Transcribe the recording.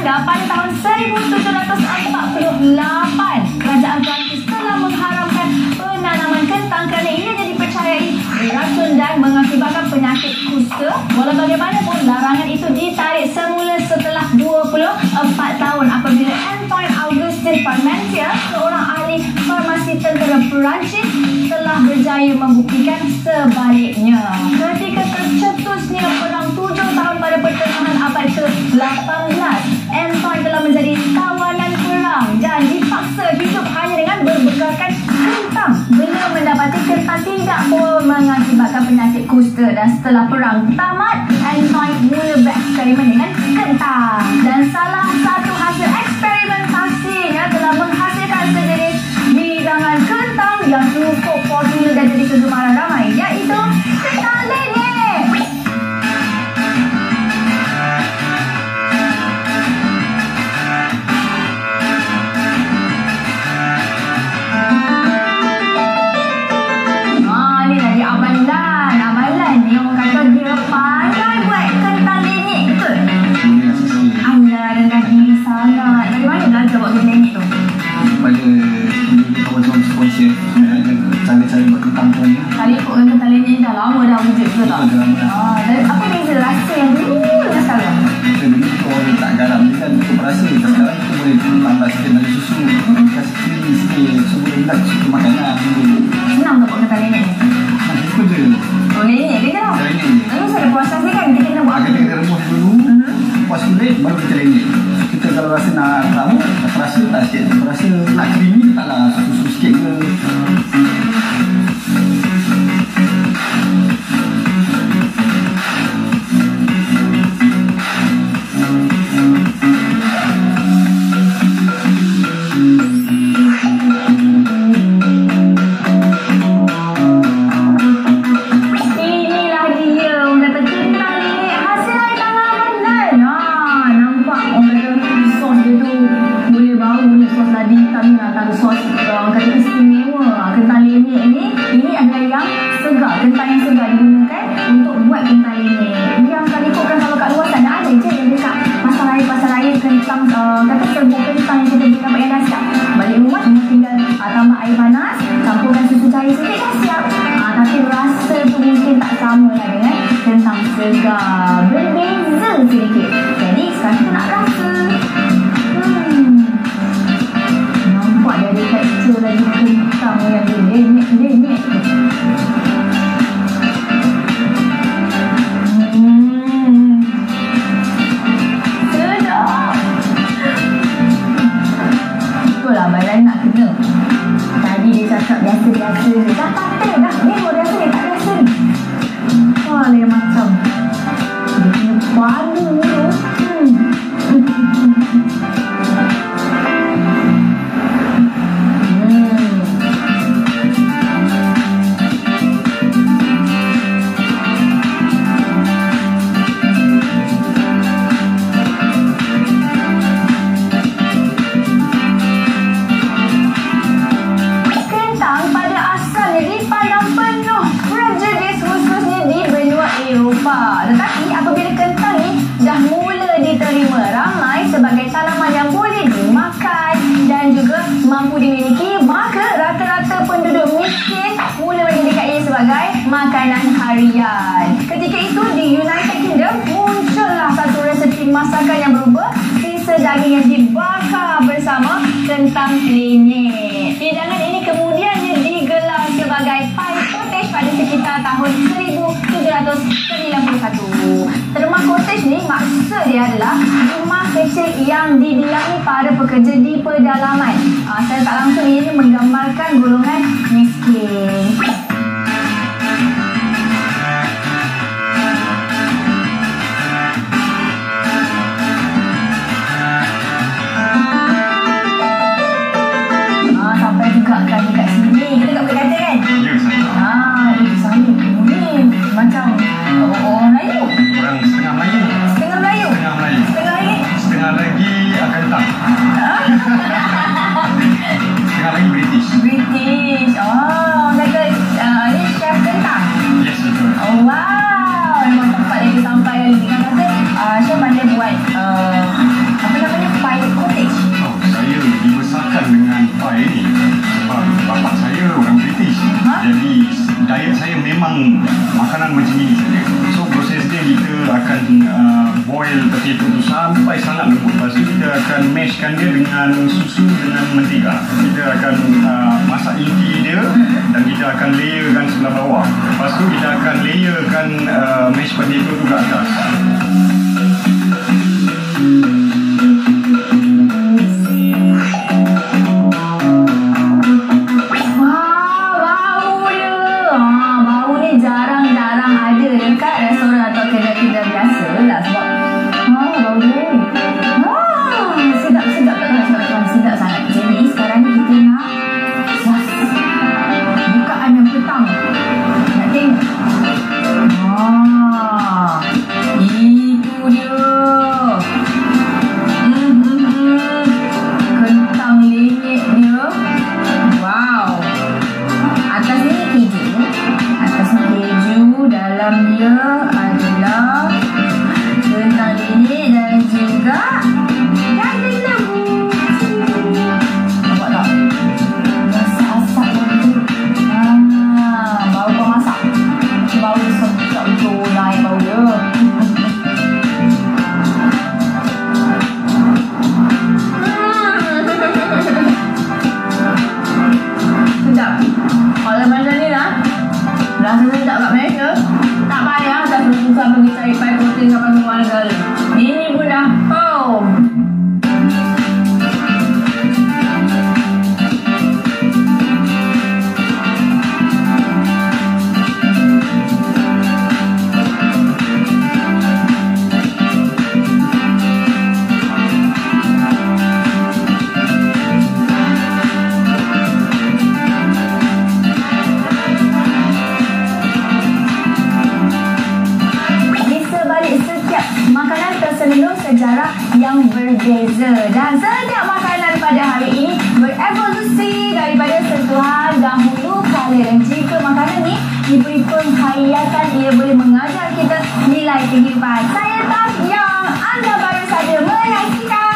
Amerika pada tahun 1748, kerajaan Perancis telah mengharamkan penanaman kentang kerana ia dipercayai beracun dan mengakibatkan penyakit kusta. Walau bagaimanapun, larangan itu ditarik semula setelah 24 tahun apabila Antoine Auguste Parmentier, seorang ahli farmasi tentera Perancis, telah berjaya membuktikan sebaliknya. Ketika tercetusnya perang 7 tahun pada pertengahan abad ke-18, Antoine telah menjadi tawanan perang dan dipaksa hidup hanya dengan berbekalkan kentang. Beliau mendapati kentang tidak pun mengakibatkan penyakit kusta, dan setelah perang tamat, Antoine mula bereksperimen dengan kentang. Dan salah satu hasil eksperimentasinya telah menghasilkan sejenis hidangan kentang yang cukup popular dan jadi kegemaran ramai, iaitu kentang lenyek. Ni lagi Abalan ni orang kata dia pandai buat kentang lenyek, betul? Anda rendah diri sangat. Bagaimana belajar buat kentang lenyek tu? Pada kawan-kawan sponsor cara-cara buat kentang tu ni. Kali ikut kentang lenyek dah lama dah wujud ke tak? Dah lama. Dan apa beza rasa yang dulu dengan sekarang? Dulu kalau orang letak garam ni kan cukup rasa. Sekarang kita boleh tambah sikit dalam susu, kasih krim sikit, so boleh nak susu makanan. Senang tak buat kentang lenyek ni? Itu je. Oh, lenyek je ke? Lenyek je. Lalu ada proses ni kan, kita kena buat apa? Kita kena rebus dulu, puas kulit, baru kita lenyek. Kita kalau rasa nak tahu, rasa tak sikit. Rasa nak creamy, taklah susu sikit ke. Makanan harian. Ketika itu di United Kingdom muncullah satu resep masakan yang berubah, sisa daging yang dibakar bersama kentang lenyek. Hidangan ini kemudian digelar sebagai pie cottage pada sekitar tahun 1791. Terma cottage ni maksud dia adalah rumah kecil yang didiami para pekerja di pedalaman. Saya tak langsung ini menggambarkan golongan miskin. Juga kan dekat sini. Kita tak boleh kata kan? Ya, saya. Saya ni macam orang Melayu. Orang setengah Melayu. Setengah Melayu? Setengah Melayu. Setengah lagi? Setengah lagi kentang. Setengah lagi British. British. Kata potato tu sampai sangat lembut. Lepas tu kita akan mashkan dia dengan susu dengan mentega. Kita akan masak inti dia dan kita akan layerkan sebelah bawah. Lepas tu kita akan layerkan mashed potato tu ke atas. sejarah yang berbeza dan setiap makanan pada hari ini berevolusi daripada sentuhan dahulu kala, dan jika makanan ni diberi penghayatan, ia boleh mengajar kita nilai kehidupan. Saya Tas yang anda baru saja menyaksikan